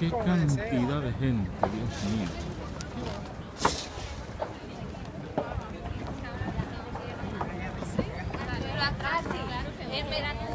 Qué cantidad de gente, Dios mío. Pero atrás sí, en verano.